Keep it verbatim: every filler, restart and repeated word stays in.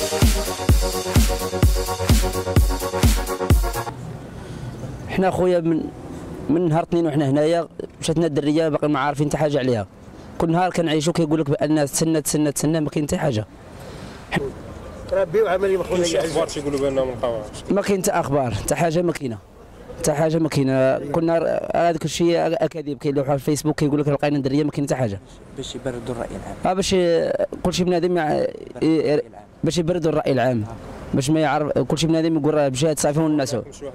حنا خويا من من نهار اثنين وحنا هنايا مشاتنا الدريه باقي ما عارفين حتى حاجه عليها. كل نهار كنعيشوا كيقول لك بان تسنى تسنى تسنى ما كاين حتى حاجه. ربي عمليه ما خويا شي اخبار تيقولوا بانهم لقاوها ما كاين حتى اخبار حتى حاجه ما كاينه حتى حاجه ما كاينه. كل نهار هذاك الشيء اكاذيب كيلوحوا على الفيسبوك كيقول لك لقينا الدريه ما كاين حتى حاجه. باش يبردوا الراي العام. اه باش كلشي بنادم باش يبردوا الراي العام باش ما يعرف كلشي بنادم يقول راه بجهه صافي والناس